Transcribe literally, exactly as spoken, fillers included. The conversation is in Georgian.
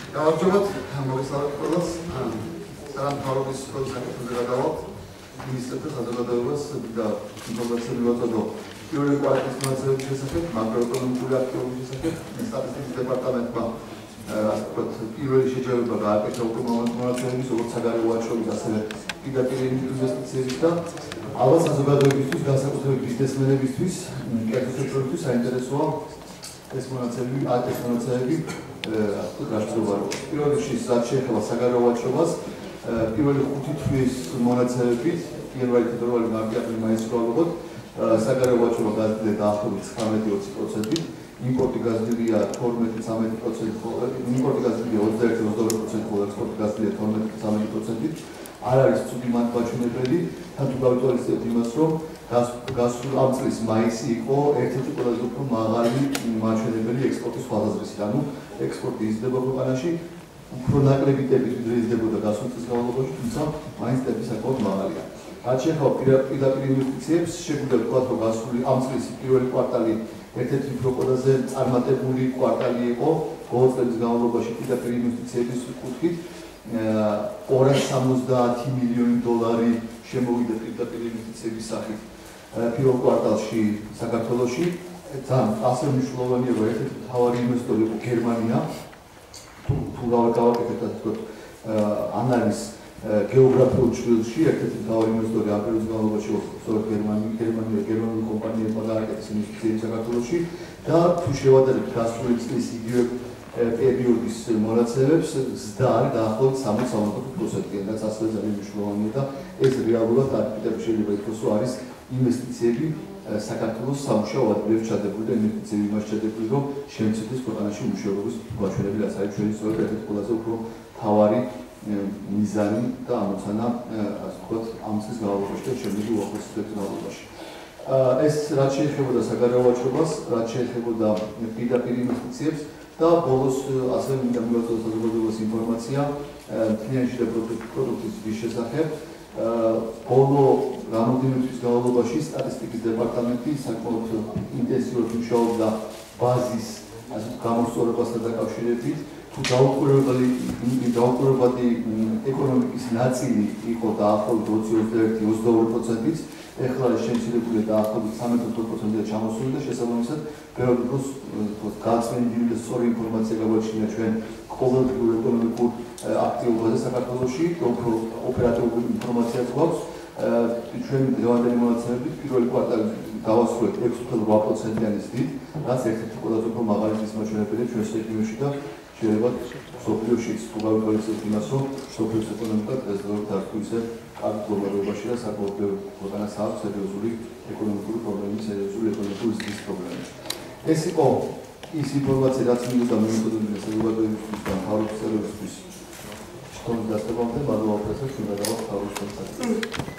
გამარჯობათ, მოგესალმებით ყველას. სამთავრობის საკითხებზე გადავალთ. მინისტრთა საზოგადოებას და ინფორმაციები ვაწოდო პირველი კვარტალის მონაცემების შესახებ, მაკროეკონომიკური აქტივობის შესახებ, სტატისტიკის დეპარტამენტმა ასე ვთქვათ, პირველი შეჯიბრება გააკეთა უკვე მონაცემების, როგორც საგარეო ვაჭრობის, ასევე პირდაპირ ინვესტიციების და ალბათ საზოგადოებისთვის, განსაკუთრებით ბიზნესმენებისთვის, კერძო სექტორისთვის საინტერესოა ეს მონაცემები, ეს მონაცემები გასწრებულობა. პირველ რიგში, რაც შეეხება საგარეო ვაჭრობას, პირველი ხუთი თვის მონაცემებით, იანვარი-ფებრუარი, მარტი-აპრილი, მაისი ვაუბრობთ, საგარეო ვაჭრობა გაზრდილია დაახლოებით ცხრამეტი ოცი პროცენტით, იმპორტი გაზრდილია თორმეტი ცამეტი პროცენტით, იმპორტი გაზრდილია ოცდაერთი ოცდაორი პროცენტით, ხოლო ექსპორტი გაზრდილია თორმეტი ცამეტი პროცენტით. არ არის ცუდი მაჩვენებელი, თან თუ გავიტოვებთ იმას, რომ გასულ ამ წლის მაისი იყო ერთ-ერთი ყველაზე უფრო მაღალი მაჩვენებელი ექსპორტის თვალსაზრისით. ანუ ექსპორტი იზრდება ქვეყანაში, უფრო ნაკლები ტემპით ვიდრე იზრდებოდა გასულ წლის განმავლობაში, თუმცა მაინც ტემპი საკმაოდ მაღალია. რაც შეეხება პირდაპირ ინვესტიციებს, შეგვიძლია ვთქვათ, რომ გასული ამ წლის პირველი კვარტალი ერთ-ერთი უფრო ყველაზე წარმატებული კვარტალი იყო ბოლო წლების განმავლობაში პირდაპირ ინვესტიციების კუთხით. ორას სამოცდაათი მილიონი დოლარი შემოვიდა პირდაპირ ინვესტიციების სახით პირველ კვარტალში საქართველოში. ძალიან ასევე მნიშვნელოვანია, რომ ერთ-ერთი მთავარი ინვესტორი იყო გერმანია. თუ თუ გავაკეთებთ ასე ვთქვათ ანალიზს გეოგრაფიულ ჭრილში, ერთ-ერთი მთავარი ინვესტორი ამ პერიოდის განმავლობაში იყო სწორედ გერმანია, გერმანია, გერმანული კომპანიებმა გააკეთეს ინვესტიციები საქართველოში და თუ შევადარებთ გასული წლის იგივე პერიოდის მონაცემებს, ზრდა არის დაახლოებით სამოცდაოთხ სამოცდაოთხ პროცენტი, რაც ასევე ძალიან მნიშვნელოვანია და ეს რეალურად არქიტექტურაში შეიძლება ითქვას, რომ არის ინვესტიციები საქართველოს სამუშაო ადგილებში ჩადებული და ინვესტიციები იმას ჩადებული, რომ შემცირდეს ქვეყანაში მუშაობის გაჩვენებელი, რაც არის ჩვენი სწორედ ერთ-ერთი ყველაზე უფრო მთავარი მიზანი და ამოცანა, ასე ვთქვათ, ამ წლის განმავლობაში და შემდეგი უახლოესი წლების განმავლობაში. ეს რაც შეეხებოდა საგარეო ვაჭრობას, რაც შეეხებოდა პირდაპირ ინვესტიციებს და ბოლოს ასევე მინდა მივაწოდოთ საზოგადოებას ინფორმაცია მთლიანში და პროდუქტის ზრდის შესახებ. ბოლო რამოდენიმე თვის განმავლობაში სტატისტიკის დეპარტამენტი საკმაოდ ინტენსიურად მუშაობდა ბაზის გამოსწორებასთან დაკავშირებით. თუ დაუკვირვებადი ეკონომიკის ნაწილი იყო დაახლოებით ოცი ოცდაერთი ოცდაორი პროცენტით, ეხლა ეს შემცირებულია დაახლოებით ცხრამეტი ოცდაოთხ პროცენტია ჩამოსული და შესაბამისად ბევრ დროს გაწმენდილი და სწორი ინფორმაცია გაგვაჩნია ჩვენ ყოველდღიურ ეკონომიკურ აქტივობაზე საქართველოში, უფრო ოპერატიული ინფორმაცია გვაქვს. ჩვენ დღევანდელი მონაცემებით პირველი კვარტალი გავასრულეთ ექვსი ოცდაოთხ პროცენტიანი ზრდით, რაც ერთ-ერთი ყველაზე უფრო მაღალი ზრდის მაჩვენებელია ჩვენს რეგიონში და შეიძლება მსოფლიოშიც თუ გავიტოვებთ იმას, რომ მსოფლიოს ეკონომიკა დღესდღეობით არ თუ ისე კარგ მდგომარეობაში და საკმაოდ ბევრ ქვეყანას აქვს სერიოზული ეკონომიკური პრობლემები, სერიოზული ეკონომიკური ზრდის პრობლემები. ეს იყო ის ინფორმაცია, რაც მინდოდა მემკვიდრეობის საზოგადოებისთვის და მთავრობის წევრებისთვის. შტომის დასწრებამდე მადლობა პრესას, ჩვენ გადავართ თავის კონსულტაციას.